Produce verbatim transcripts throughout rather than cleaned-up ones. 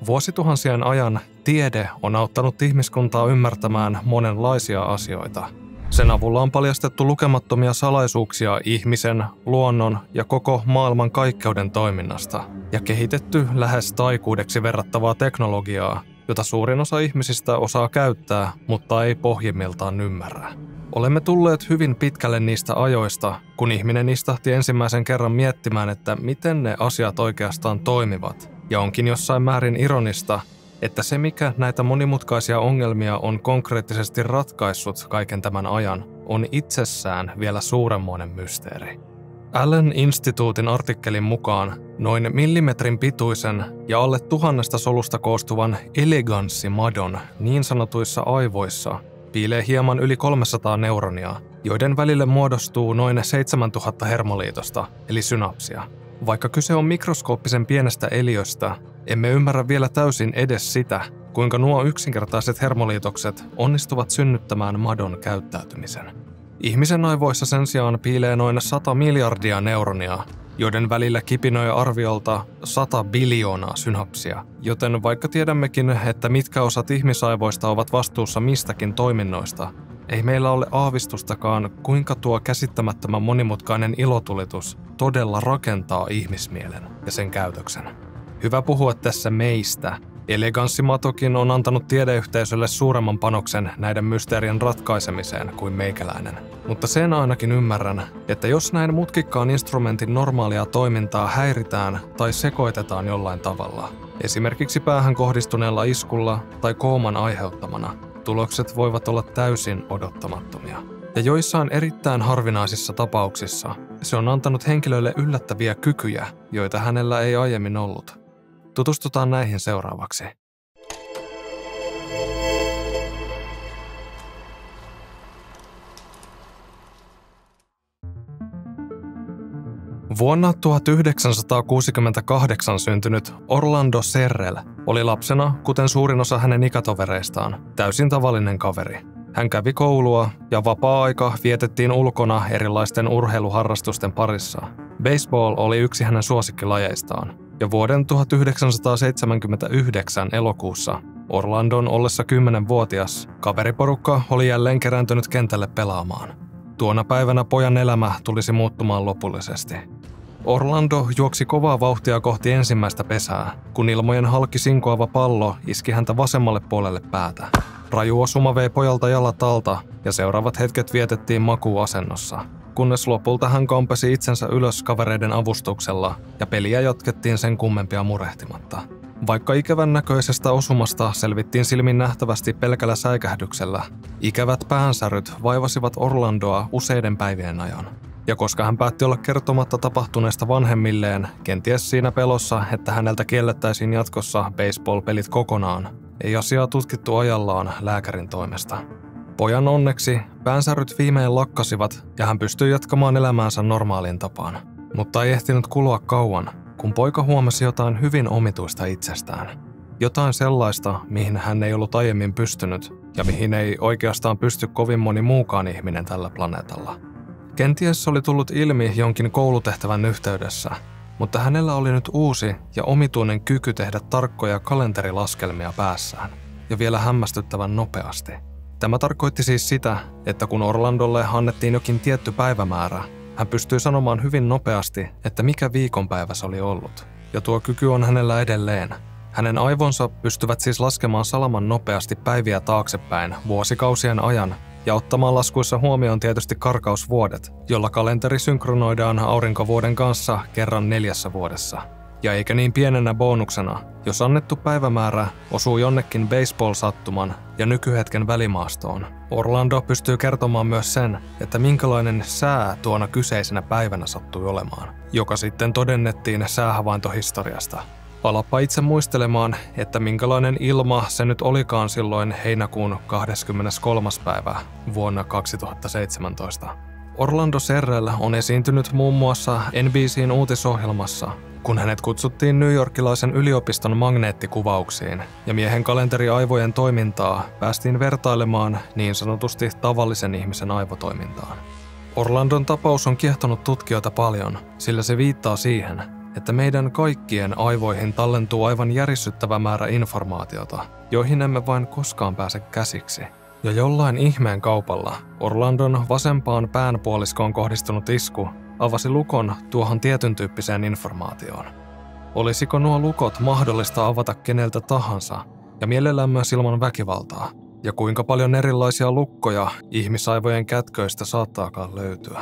Vuosituhansien ajan tiede on auttanut ihmiskuntaa ymmärtämään monenlaisia asioita. Sen avulla on paljastettu lukemattomia salaisuuksia ihmisen, luonnon ja koko maailman kaikkeuden toiminnasta ja kehitetty lähes taikuudeksi verrattavaa teknologiaa, jota suurin osa ihmisistä osaa käyttää, mutta ei pohjimmiltaan ymmärrä. Olemme tulleet hyvin pitkälle niistä ajoista, kun ihminen istahti ensimmäisen kerran miettimään, että miten ne asiat oikeastaan toimivat. Ja onkin jossain määrin ironista, että se mikä näitä monimutkaisia ongelmia on konkreettisesti ratkaissut kaiken tämän ajan, on itsessään vielä suuremmoinen mysteeri. Allen Instituutin artikkelin mukaan noin millimetrin pituisen ja alle tuhannesta solusta koostuvan eleganssimadon niin sanotuissa aivoissa piilee hieman yli kolmesataa neuronia, joiden välille muodostuu noin seitsemäntuhatta hermoliitosta, eli synapsia. Vaikka kyse on mikroskooppisen pienestä eliöstä, emme ymmärrä vielä täysin edes sitä, kuinka nuo yksinkertaiset hermoliitokset onnistuvat synnyttämään madon käyttäytymisen. Ihmisen aivoissa sen sijaan piilee noin sata miljardia neuronia, joiden välillä kipinöi arviolta sata biljoonaa synapsia, joten vaikka tiedämmekin, että mitkä osat ihmisaivoista ovat vastuussa mistäkin toiminnoista, ei meillä ole aavistustakaan, kuinka tuo käsittämättömän monimutkainen ilotulitus todella rakentaa ihmismielen ja sen käytöksen. Hyvä puhua tässä meistä. Eleganssimatokin on antanut tiedeyhteisölle suuremman panoksen näiden mysteerien ratkaisemiseen kuin meikäläinen. Mutta sen ainakin ymmärrän, että jos näin mutkikkaan instrumentin normaalia toimintaa häiritään tai sekoitetaan jollain tavalla, esimerkiksi päähän kohdistuneella iskulla tai kooman aiheuttamana, tulokset voivat olla täysin odottamattomia. Ja joissain erittäin harvinaisissa tapauksissa se on antanut henkilölle yllättäviä kykyjä, joita hänellä ei aiemmin ollut. Tutustutaan näihin seuraavaksi. Vuonna tuhatyhdeksänsataakuusikymmentäkahdeksan syntynyt Orlando Serrell oli lapsena, kuten suurin osa hänen ikätovereistaan, täysin tavallinen kaveri. Hän kävi koulua ja vapaa-aika vietettiin ulkona erilaisten urheiluharrastusten parissa. Baseball oli yksi hänen suosikkilajeistaan. Ja vuoden tuhatyhdeksänsataaseitsemänkymmentäyhdeksän elokuussa Orlandon ollessa kymmenvuotias kaveriporukka oli jälleen kerääntynyt kentälle pelaamaan. Tuona päivänä pojan elämä tulisi muuttumaan lopullisesti. Orlando juoksi kovaa vauhtia kohti ensimmäistä pesää, kun ilmojen halki sinkoava pallo iski häntä vasemmalle puolelle päätä. Raju osuma vei pojalta jalat alta ja seuraavat hetket vietettiin makuuasennossa, kunnes lopulta hän kampesi itsensä ylös kavereiden avustuksella ja peliä jatkettiin sen kummempia murehtimatta. Vaikka ikävän näköisestä osumasta selvittiin silmin nähtävästi pelkällä säikähdyksellä, ikävät päänsäryt vaivasivat Orlandoa useiden päivien ajan. Ja koska hän päätti olla kertomatta tapahtuneesta vanhemmilleen, kenties siinä pelossa, että häneltä kiellettäisiin jatkossa baseball-pelit kokonaan, ei asiaa tutkittu ajallaan lääkärin toimesta. Pojan onneksi päänsäryt viimein lakkasivat ja hän pystyi jatkamaan elämäänsä normaaliin tapaan. Mutta ei ehtinyt kulua kauan, kun poika huomasi jotain hyvin omituista itsestään. Jotain sellaista, mihin hän ei ollut aiemmin pystynyt ja mihin ei oikeastaan pysty kovin moni muukaan ihminen tällä planeetalla. Kenties oli tullut ilmi jonkin koulutehtävän yhteydessä, mutta hänellä oli nyt uusi ja omituinen kyky tehdä tarkkoja kalenterilaskelmia päässään, ja vielä hämmästyttävän nopeasti. Tämä tarkoitti siis sitä, että kun Orlandolle annettiin jokin tietty päivämäärä, hän pystyi sanomaan hyvin nopeasti, että mikä viikonpäivä se oli ollut. Ja tuo kyky on hänellä edelleen. Hänen aivonsa pystyvät siis laskemaan salaman nopeasti päiviä taaksepäin vuosikausien ajan, ja ottamaan laskuissa huomioon tietysti karkausvuodet, jolla kalenteri synkronoidaan aurinkovuoden kanssa kerran neljässä vuodessa. Ja eikä niin pienenä bonuksena, jos annettu päivämäärä osuu jonnekin baseball-sattuman ja nykyhetken välimaastoon. Orlando pystyy kertomaan myös sen, että minkälainen sää tuona kyseisenä päivänä sattui olemaan, joka sitten todennettiin säähavaintohistoriasta. Alappa itse muistelemaan, että minkälainen ilma se nyt olikaan silloin heinäkuun kahdeskymmeneskolmas päivä vuonna kaksituhattaseitsemäntoista. Orlando Serrell on esiintynyt muun muassa N B C:n uutisohjelmassa, kun hänet kutsuttiin newyorkilaisen yliopiston magneettikuvauksiin, ja miehen kalenteriaivojen toimintaa päästiin vertailemaan niin sanotusti tavallisen ihmisen aivotoimintaan. Orlandon tapaus on kiehtonut tutkijoita paljon, sillä se viittaa siihen, että meidän kaikkien aivoihin tallentuu aivan järisyttävä määrä informaatiota, joihin emme vain koskaan pääse käsiksi. Ja jollain ihmeen kaupalla Orlandon vasempaan päänpuoliskoon kohdistunut isku avasi lukon tuohon tietyn tyyppiseen informaatioon. Olisiko nuo lukot mahdollista avata keneltä tahansa, ja mielellään myös ilman väkivaltaa, ja kuinka paljon erilaisia lukkoja ihmisaivojen kätköistä saattaakaan löytyä?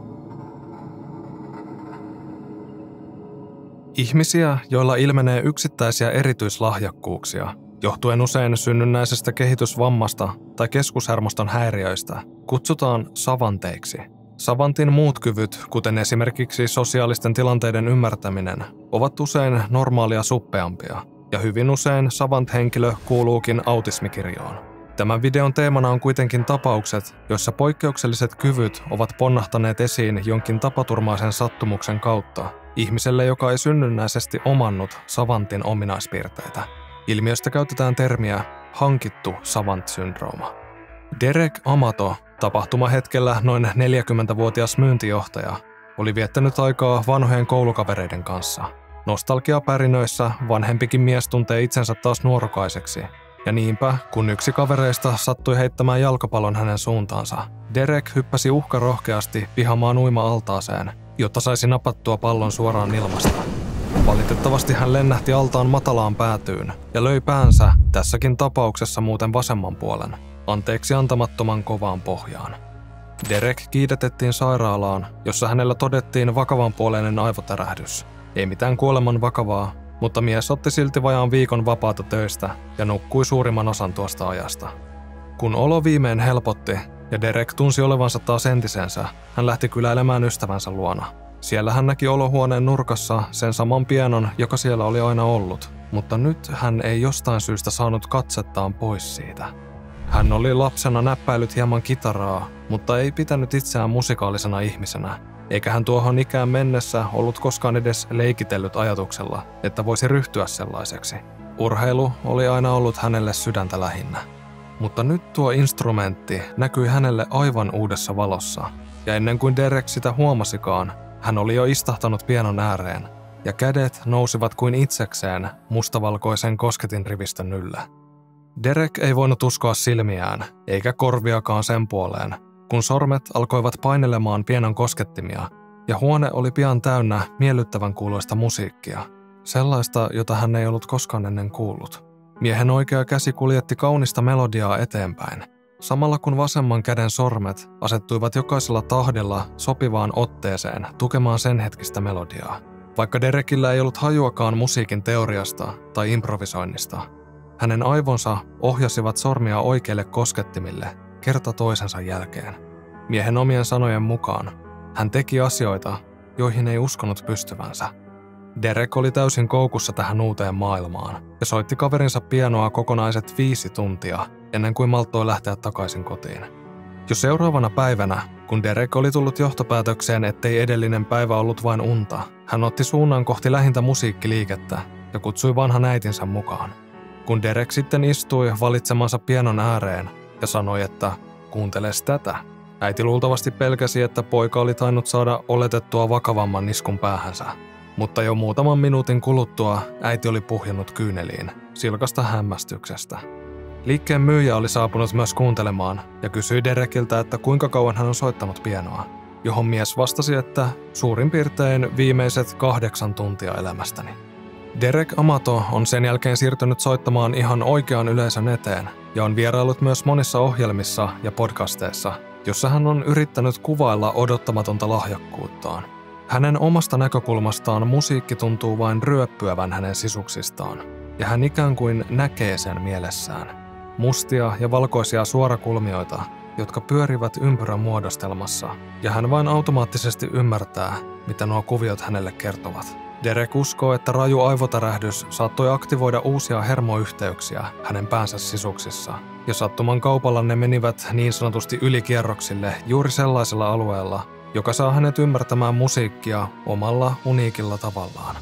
Ihmisiä, joilla ilmenee yksittäisiä erityislahjakkuuksia, johtuen usein synnynnäisestä kehitysvammasta tai keskushermoston häiriöistä, kutsutaan savanteiksi. Savantin muut kyvyt, kuten esimerkiksi sosiaalisten tilanteiden ymmärtäminen, ovat usein normaalia suppeampia, ja hyvin usein savant-henkilö kuuluukin autismikirjoon. Tämän videon teemana on kuitenkin tapaukset, joissa poikkeukselliset kyvyt ovat ponnahtaneet esiin jonkin tapaturmaisen sattumuksen kautta ihmiselle, joka ei synnynnäisesti omannut savantin ominaispiirteitä. Ilmiöstä käytetään termiä hankittu savant-syndrooma. Derek Amato, tapahtumahetkellä noin neljäkymmentävuotias myyntijohtaja, oli viettänyt aikaa vanhojen koulukavereiden kanssa. Nostalgiapärinöissä vanhempikin mies tuntee itsensä taas nuorokaiseksi, ja niinpä, kun yksi kavereista sattui heittämään jalkapallon hänen suuntaansa, Derek hyppäsi uhkarohkeasti pihamaan uima-altaaseen, jotta saisi napattua pallon suoraan ilmasta. Valitettavasti hän lennähti altaan matalaan päätyyn ja löi päänsä, tässäkin tapauksessa muuten vasemman puolen, anteeksi antamattoman kovaan pohjaan. Derek kiidetettiin sairaalaan, jossa hänellä todettiin vakavanpuoleinen aivotärähdys. Ei mitään kuoleman vakavaa, mutta mies otti silti vajaan viikon vapaata töistä ja nukkui suurimman osan tuosta ajasta. Kun olo viimein helpotti ja Derek tunsi olevansa taas entisensä, hän lähti kyläilemään ystävänsä luona. Siellä hän näki olohuoneen nurkassa sen saman pianon, joka siellä oli aina ollut, mutta nyt hän ei jostain syystä saanut katsettaan pois siitä. Hän oli lapsena näppäillyt hieman kitaraa, mutta ei pitänyt itseään musikaalisena ihmisenä, eikä hän tuohon ikään mennessä ollut koskaan edes leikitellyt ajatuksella, että voisi ryhtyä sellaiseksi. Urheilu oli aina ollut hänelle sydäntä lähinnä. Mutta nyt tuo instrumentti näkyi hänelle aivan uudessa valossa, ja ennen kuin Derek sitä huomasikaan, hän oli jo istahtanut pianon ääreen, ja kädet nousivat kuin itsekseen mustavalkoisen kosketinrivistön yllä. Derek ei voinut uskoa silmiään, eikä korviakaan sen puoleen, kun sormet alkoivat painelemaan pianon koskettimia, ja huone oli pian täynnä miellyttävän kuuloista musiikkia, sellaista, jota hän ei ollut koskaan ennen kuullut. Miehen oikea käsi kuljetti kaunista melodiaa eteenpäin, samalla kun vasemman käden sormet asettuivat jokaisella tahdilla sopivaan otteeseen tukemaan sen hetkistä melodiaa. Vaikka Derekillä ei ollut hajuakaan musiikin teoriasta tai improvisoinnista, hänen aivonsa ohjasivat sormia oikeille koskettimille kerta toisensa jälkeen. Miehen omien sanojen mukaan hän teki asioita, joihin ei uskonut pystyvänsä. Derek oli täysin koukussa tähän uuteen maailmaan ja soitti kaverinsa pianoa kokonaiset viisi tuntia ennen kuin malttoi lähteä takaisin kotiin. Jo seuraavana päivänä, kun Derek oli tullut johtopäätökseen, ettei edellinen päivä ollut vain unta, hän otti suunnan kohti lähintä musiikkiliikettä ja kutsui vanhan äitinsä mukaan. Kun Derek sitten istui valitsemansa pianon ääreen ja sanoi, että kuunteles tätä, äiti luultavasti pelkäsi, että poika oli tainnut saada oletettua vakavamman iskun päähänsä. Mutta jo muutaman minuutin kuluttua äiti oli puhjennut kyyneliin, silkasta hämmästyksestä. Liikkeen myyjä oli saapunut myös kuuntelemaan ja kysyi Derekiltä, että kuinka kauan hän on soittanut pianoa, johon mies vastasi, että suurin piirtein viimeiset kahdeksan tuntia elämästäni. Derek Amato on sen jälkeen siirtynyt soittamaan ihan oikean yleisön eteen ja on vieraillut myös monissa ohjelmissa ja podcasteissa, jossa hän on yrittänyt kuvailla odottamatonta lahjakkuuttaan. Hänen omasta näkökulmastaan musiikki tuntuu vain ryöppyävän hänen sisuksistaan, ja hän ikään kuin näkee sen mielessään. Mustia ja valkoisia suorakulmioita, jotka pyörivät ympyrämuodostelmassa, ja hän vain automaattisesti ymmärtää, mitä nuo kuviot hänelle kertovat. Derek uskoo, että raju aivotärähdys saattoi aktivoida uusia hermoyhteyksiä hänen päänsä sisuksissa, ja sattuman kaupalla ne menivät niin sanotusti ylikierroksille juuri sellaisella alueella, joka saa hänet ymmärtämään musiikkia omalla uniikilla tavallaan.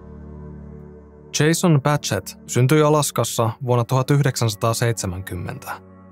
Jason Patchett syntyi Alaskassa vuonna tuhatyhdeksänsataaseitsemänkymmentä.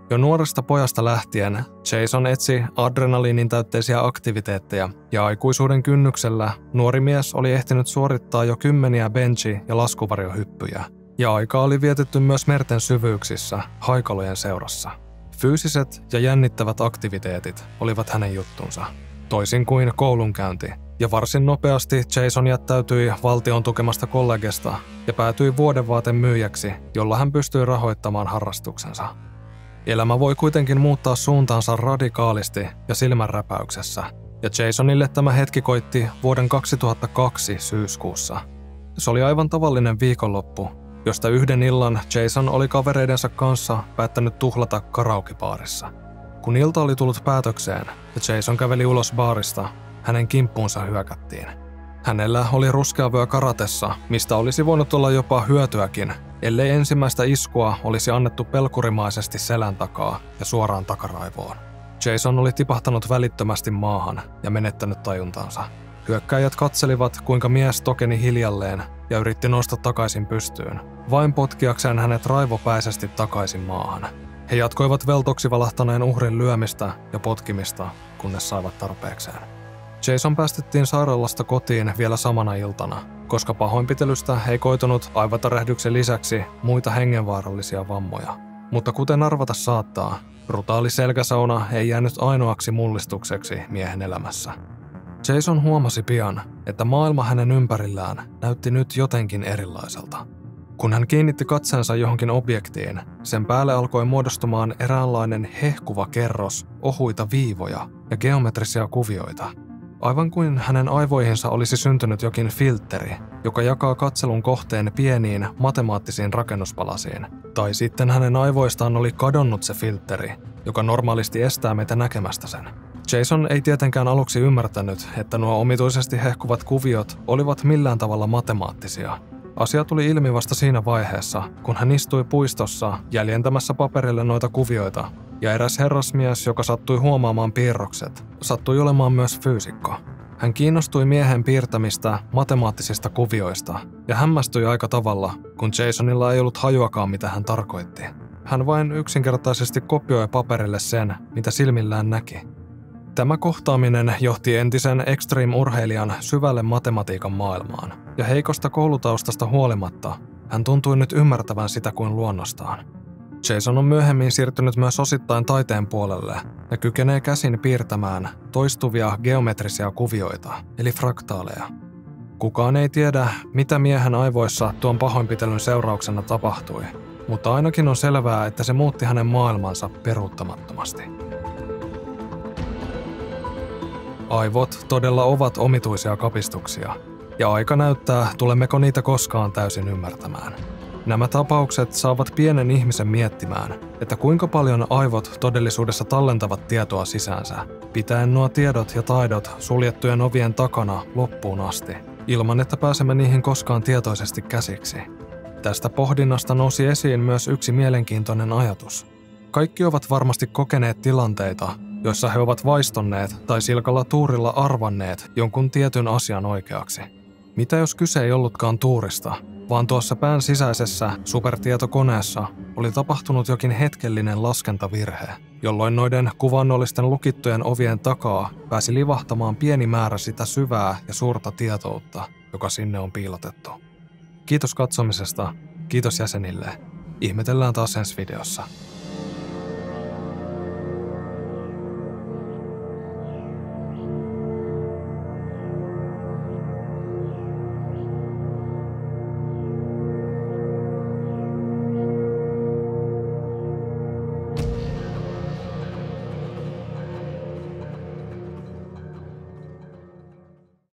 Jo nuoresta pojasta lähtien Jason etsi adrenaliinin täytteisiä aktiviteetteja ja aikuisuuden kynnyksellä nuori mies oli ehtinyt suorittaa jo kymmeniä benchi- ja laskuvarjohyppyjä. Ja aikaa oli vietetty myös merten syvyyksissä haikalojen seurassa. Fyysiset ja jännittävät aktiviteetit olivat hänen juttunsa, toisin kuin koulunkäynti. Ja varsin nopeasti Jason jättäytyi valtion tukemasta kollegesta ja päätyi vuodenvaatemyyjäksi, jolla hän pystyi rahoittamaan harrastuksensa. Elämä voi kuitenkin muuttaa suuntaansa radikaalisti ja silmänräpäyksessä, ja Jasonille tämä hetki koitti vuoden kaksituhattakaksi syyskuussa. Se oli aivan tavallinen viikonloppu, josta yhden illan Jason oli kavereidensa kanssa päättänyt tuhlata karaokebaarissa. Kun ilta oli tullut päätökseen ja Jason käveli ulos baarista, hänen kimppuunsa hyökättiin. Hänellä oli ruskea vyö karatessa, mistä olisi voinut olla jopa hyötyäkin, ellei ensimmäistä iskua olisi annettu pelkurimaisesti selän takaa ja suoraan takaraivoon. Jason oli tipahtanut välittömästi maahan ja menettänyt tajuntaansa. Hyökkäjät katselivat, kuinka mies tokeni hiljalleen ja yritti nousta takaisin pystyyn, vain potkiakseen hänet raivopäisesti takaisin maahan. He jatkoivat veltoksi valahtaneen uhrin lyömistä ja potkimista, kunnes saivat tarpeekseen. Jason päästettiin sairaalasta kotiin vielä samana iltana, koska pahoinpitelystä ei koitunut aivotärähdyksen lisäksi muita hengenvaarallisia vammoja. Mutta kuten arvata saattaa, brutaali selkäsauna ei jäänyt ainoaksi mullistukseksi miehen elämässä. Jason huomasi pian, että maailma hänen ympärillään näytti nyt jotenkin erilaiselta. Kun hän kiinnitti katseensa johonkin objektiin, sen päälle alkoi muodostumaan eräänlainen hehkuva kerros ohuita viivoja ja geometrisia kuvioita. Aivan kuin hänen aivoihinsa olisi syntynyt jokin filtteri, joka jakaa katselun kohteen pieniin matemaattisiin rakennuspalasiin. Tai sitten hänen aivoistaan oli kadonnut se filtteri, joka normaalisti estää meitä näkemästä sen. Jason ei tietenkään aluksi ymmärtänyt, että nuo omituisesti hehkuvat kuviot olivat millään tavalla matemaattisia. Asia tuli ilmi vasta siinä vaiheessa, kun hän istui puistossa jäljentämässä paperille noita kuvioita, ja eräs herrasmies, joka sattui huomaamaan piirrokset, sattui olemaan myös fyysikko. Hän kiinnostui miehen piirtämistä matemaattisista kuvioista ja hämmästyi aika tavalla, kun Jasonilla ei ollut hajuakaan, mitä hän tarkoitti. Hän vain yksinkertaisesti kopioi paperille sen, mitä silmillään näki. Tämä kohtaaminen johti entisen extreme-urheilijan syvälle matematiikan maailmaan, ja heikosta koulutaustasta huolimatta hän tuntui nyt ymmärtävän sitä kuin luonnostaan. Jason on myöhemmin siirtynyt myös osittain taiteen puolelle ja kykenee käsin piirtämään toistuvia geometrisia kuvioita, eli fraktaaleja. Kukaan ei tiedä, mitä miehen aivoissa tuon pahoinpitelyn seurauksena tapahtui, mutta ainakin on selvää, että se muutti hänen maailmansa peruuttamattomasti. Aivot todella ovat omituisia kapistuksia, ja aika näyttää, tulemmeko niitä koskaan täysin ymmärtämään. Nämä tapaukset saavat pienen ihmisen miettimään, että kuinka paljon aivot todellisuudessa tallentavat tietoa sisäänsä, pitäen nuo tiedot ja taidot suljettujen ovien takana loppuun asti, ilman että pääsemme niihin koskaan tietoisesti käsiksi. Tästä pohdinnasta nousi esiin myös yksi mielenkiintoinen ajatus. Kaikki ovat varmasti kokeneet tilanteita, joissa he ovat vaistonneet tai silkalla tuurilla arvanneet jonkun tietyn asian oikeaksi. Mitä jos kyse ei ollutkaan tuurista, vaan tuossa pään sisäisessä supertietokoneessa oli tapahtunut jokin hetkellinen laskentavirhe, jolloin noiden kuvannollisten lukittujen ovien takaa pääsi livahtamaan pieni määrä sitä syvää ja suurta tietoutta, joka sinne on piilotettu. Kiitos katsomisesta, kiitos jäsenille. Ihmetellään taas ensi videossa.